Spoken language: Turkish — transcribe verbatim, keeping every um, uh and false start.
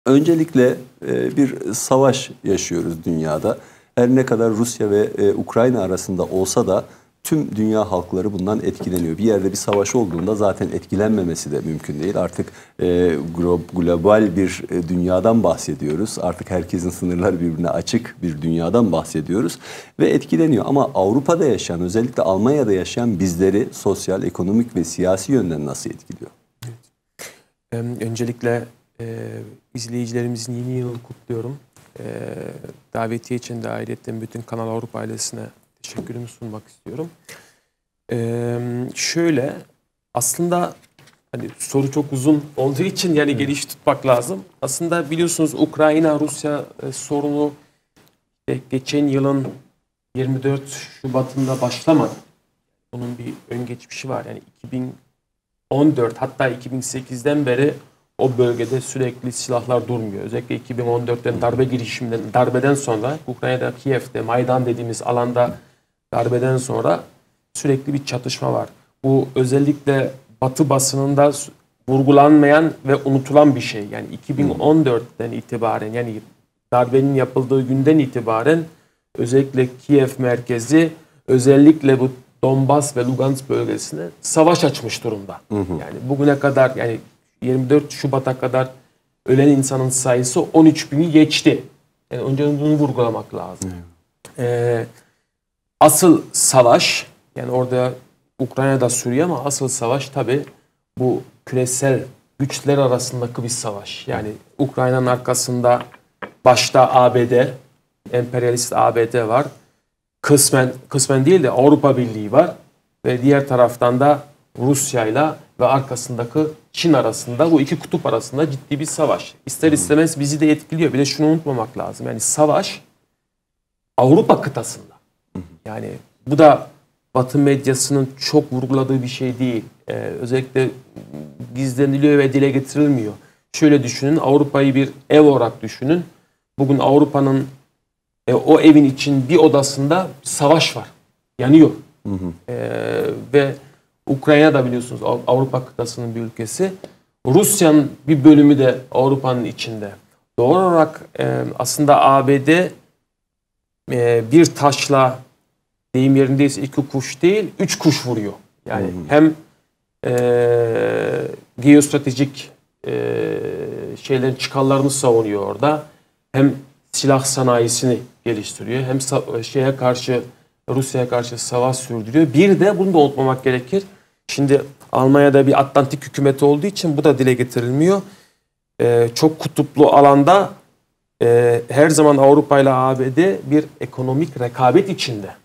Öncelikle e, bir savaş yaşıyoruz dünyada. Her ne kadar Rusya ve e, Ukrayna arasında olsa da tüm dünya halkları bundan etkileniyor. Bir yerde bir savaş olduğunda zaten etkilenmemesi de mümkün değil. Artık e, glo- global bir e, dünyadan bahsediyoruz. Artık herkesin sınırları birbirine açık bir dünyadan bahsediyoruz ve etkileniyor. Ama Avrupa'da yaşayan, özellikle Almanya'da yaşayan bizleri sosyal, ekonomik ve siyasi yönden nasıl etkiliyor? Evet. Öncelikle e, izleyicilerimizin yeni yılını kutluyorum. E, davetiye için de ayrıca bütün Kanal Avrupa ailesine teşekkürümü sunmak istiyorum. E, şöyle aslında hani soru çok uzun olduğu için yani geniş tutmak lazım. Aslında biliyorsunuz Ukrayna-Rusya e, sorunu e, geçen yılın yirmi dört Şubat'ında başlamadı. Bunun bir ön geçmişi var. Yani iki bin on dört hatta iki bin sekizden beri o bölgede sürekli silahlar durmuyor. Özellikle iki bin on dörtten darbe girişiminden, darbeden sonra Ukrayna'da Kiev'de, Maydan dediğimiz alanda darbeden sonra sürekli bir çatışma var. Bu özellikle Batı basınında vurgulanmayan ve unutulan bir şey. Yani iki bin on dörtten itibaren yani darbenin yapıldığı günden itibaren özellikle Kiev merkezi özellikle bu Donbas ve Lugansk bölgesine savaş açmış durumda. Hı hı. Yani bugüne kadar yani yirmi dört Şubat'a kadar ölen insanın sayısı on üç bini geçti. Yani önce bunu vurgulamak lazım. Hı. Ee, asıl savaş yani orada Ukrayna'da sürüyor ama asıl savaş tabii bu küresel güçler arasındaki bir savaş. Yani Ukrayna'nın arkasında başta A B D, emperyalist A B D var. Kısmen, kısmen değil de Avrupa Birliği var ve diğer taraftan da Rusya'yla ve arkasındaki Çin arasında bu iki kutup arasında ciddi bir savaş. İster istemez bizi de etkiliyor. Bir de şunu unutmamak lazım. Yani savaş Avrupa kıtasında. Yani bu da Batı medyasının çok vurguladığı bir şey değil. Ee, özellikle gizleniliyor ve dile getirilmiyor. Şöyle düşünün, Avrupa'yı bir ev olarak düşünün. Bugün Avrupa'nın E, o evin için bir odasında savaş var. Yanıyor. Hı hı. E, ve Ukrayna da biliyorsunuz Avrupa kıtasının bir ülkesi. Rusya'nın bir bölümü de Avrupa'nın içinde. Doğal olarak e, aslında A B D e, bir taşla deyim yerindeyse iki kuş değil, üç kuş vuruyor. Yani hı hı. hem e, geostratejik e, şeylerin çıkarlarını savunuyor orada. Hem silah sanayisini geliştiriyor. Hem şeye karşı Rusya'ya karşı savaş sürdürüyor. Bir de bunu da unutmamak gerekir. Şimdi Almanya'da bir Atlantik hükümeti olduğu için bu da dile getirilmiyor. Ee, çok kutuplu alanda e, her zaman Avrupa ile A B D bir ekonomik rekabet içinde.